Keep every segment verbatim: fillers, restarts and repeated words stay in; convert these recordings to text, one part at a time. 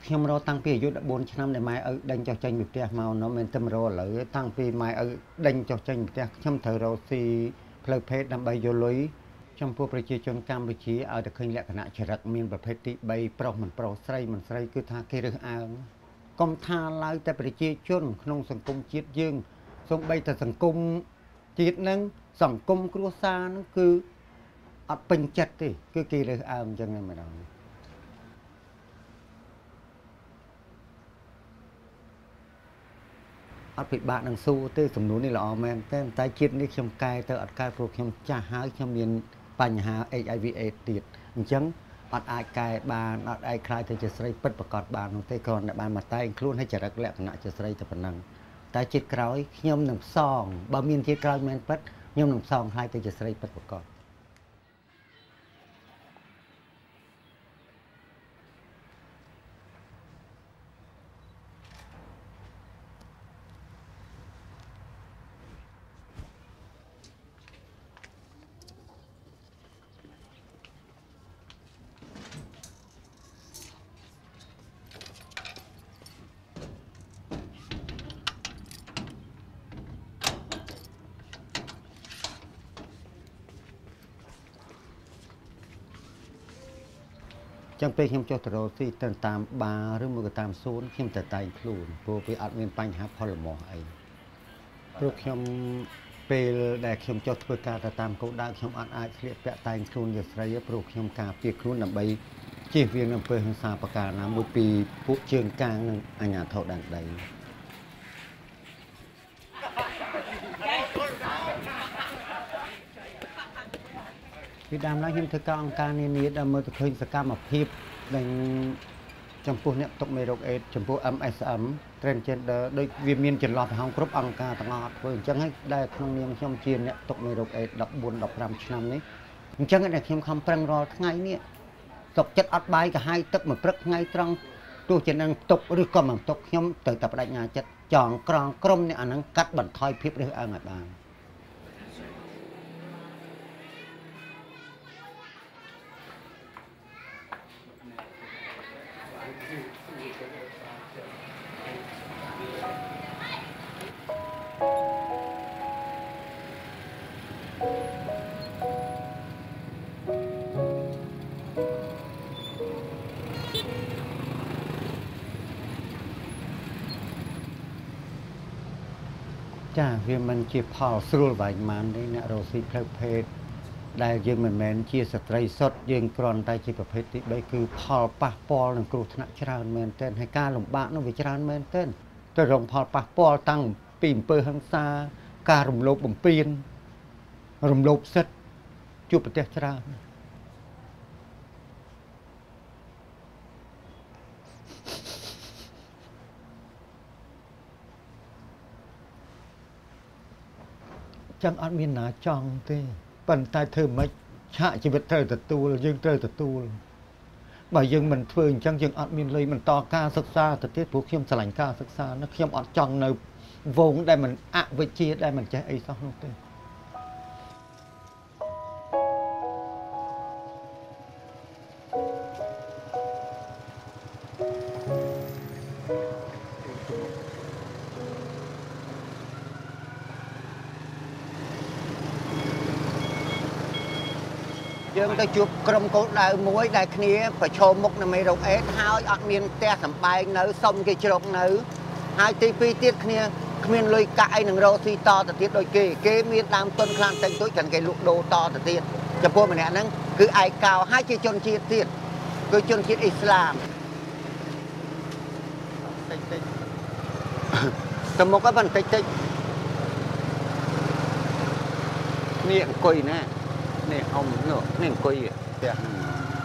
ខ្ញុំរកតាំងពីអាយុ14ឆ្នាំដែលម៉ែឪដេញចុះចេញពីផ្ទះមកនោះមិនតែរកឥឡូវតាំងពីម៉ែឪដេញចុះចេញពីផ្ទះខ្ញុំត្រូវរកស៊ីផ្លូវភេទដើម្បីយកលុយចំពោះប្រជាជនកម្ពុជាឲ្យតែឃើញលក្ខណៈចរិតមានប្រភេទទី3ប្រុសមិនប្រុសស្រីមិនស្រីគឺថាគេរើសអើងកុំថាឡើយតែប្រជាជនក្នុងសង្គមជាតិយើងសូម្បីតែសង្គមជាតិនឹងសង្គមគ្រួសារនឹងគឺអត់ពេញចិត្តទេគឺគេរើសអើងអញ្ចឹងហ្នឹងម្ដងអត់ពិបាកនឹងស៊ូទេសំណួរនេះល្អមែនតែតែជាតិនេះខ្ញុំកែទៅអត់កែព្រោះខ្ញុំចាស់ហើយខ្ញុំមានបញ្ហា เอช ไอ វី เอดส์ ទៀតអញ្ចឹងអត់អាចកែបានអត់អាចខ្លាយទៅជាស្រីពិតប្រកបបាននោះទេគ្រាន់តែបានមកតែងខ្លួនឲ្យចរិតលក្ខណៈជាស្រីតែប៉ុណ្ណឹងតែជាតិក្រោយខ្ញុំនឹងផ្សងបើមានជាតិក្រោយមែនពិតខ្ញុំនឹងផ្សងខ្លាយទៅជាស្រីពិតប្រកបចឹងពេលខ្ញុំចុះទៅរកស៊ីទៅតាមបារឬមួយក៏តាមសួនខ្ញុំតែតែងខ្លួនព្រោះវាអត់មានបញ្ហាផលមាស់អីព្រោះខ្ញុំពេលដែលខ្ញុំចុះធ្វើការទៅតាមគោលដៅខ្ញុំអត់អាចស្លៀកពាក់តែងខ្លួនជាស្រីទេព្រោះខ្ញុំការពារខ្លួនដើម្បីជៀសវាងអំពើហិង្សាប្រការណាមួយពីពួកជើងកាងនិងអាជ្ញាធរដែនដីពីដើមឡើយខ្ញុំធ្វើការអង្គការនានាដែលមើលទៅឃើញសកម្មភាពដែលចំពោះអ្នកទុកមេរោគអេដចំពោះ em ét em Transgender ដូចវាមានចន្លោះប្រហោងគ្រប់អង្គការទាំងអស់អត់ធ្វើអញ្ចឹងហើយដែលក្នុងនាមខ្ញុំជាអ្នកទុកមេរោគអេដ14 15ឆ្នាំនេះអញ្ចឹងតែខ្ញុំខំប្រឹងរាល់ថ្ងៃនេះទុកចិត្តអត់បាយកាហាយទឹកមួយព្រឹកថ្ងៃត្រង់ទោះជានឹងទុកឬក៏មិនទុកខ្ញុំត្រូវតែបដិញ្ញាចិត្តចងក្រងក្រុមនេះអានឹងកាត់បន្ថយភាពរើសអើងឲ្យបានចាវាមិនជាផលស្រួលបែបម៉ានទេអ្នករស់ស៊ីផ្លូវភេទដែលយើងមិនមែនជាស្ត្រីសុទ្ធយើងគ្រាន់តែជាប្រភេទទី3គឺផលប៉ះពាល់នឹងគ្រោះថ្នាក់ច្រើនមែនទែនហើយការលំបាកនោះវាច្រើនមែនទែនទៅរងផលប៉ះពាល់តាំងពីអំពើហិង្សាការរំលោភបំពានរំលោភសិទ្ធិជួបប្រទះច្រើនចឹងអត់មានណាចង់ទេប៉ុន្តែធ្វើមិនឆាកជីវិតត្រូវទទួលយើងត្រូវទទួលបើយើងមិនធ្វើអញ្ចឹងយើងអត់មានលុយបន្តការសិក្សាទៅទៀតព្រោះខ្ញុំឆ្លាញ់ការសិក្សាណាខ្ញុំអត់ចង់នៅវងដែលមិនអវិជ្ជាដែលមិនចេះអីសោះនោះទេយើងទៅជួបក្រុមគោលដៅមួយដែលគ្នាប្រឈមមុខនឹងមេរោគអេដសហើយអត់មានផ្ទះសម្បែងនៅសុំគេជ្រកនៅហើយទីពីរទៀតគ្នាគ្មានលុយកាក់អីនឹងរកស៊ីតទៅទៀតដូចគេគេមានដើមទុនខ្លាំងតិចតួចគ្រាន់គេលក់ដូរតទៅទៀតចំពោះម្នាក់ហ្នឹងគឺឯកោហើយជាជនជាតិទៀតគឺជនជាតិអ៊ីស្លាមតិចតិចទៅមុខហ្នឹងបន្តិចតិចនេះអង្គុយណានេះអ៊ំនោះនេះអង្គុយផ្ទះហ្នឹង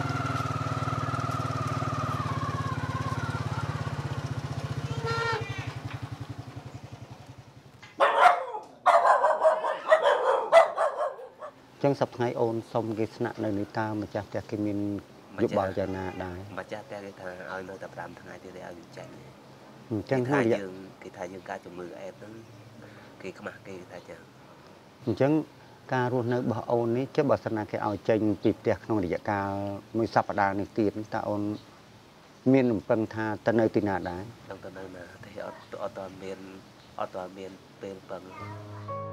ចឹងសប្តាហ៍អូនសុំគេស្នាក់នៅនេះតើម្ចាស់ផ្ទះគេមានយោបល់យ៉ាងណាដែរម្ចាស់ផ្ទះគេថាឲ្យនៅតែ5ថ្ងៃទៀតឲ្យវាចេញអញ្ចឹងហើយយើងគេថាយើងការជំងឺអេដហ្នឹងគេខ្មាស់គេថាចឹងអញ្ចឹងការរស់នៅរបស់អូននេះចុះបើសិនណាគេឲ្យចេញពីផ្ទះក្នុងរយៈកាលមួយសប្តាហ៍នេះទៀតតើអូនមានរំពឹងថាទៅនៅទីណាដែរដល់ទៅនៅណាតែអត់អត់តមានអត់តមានពេលពឹង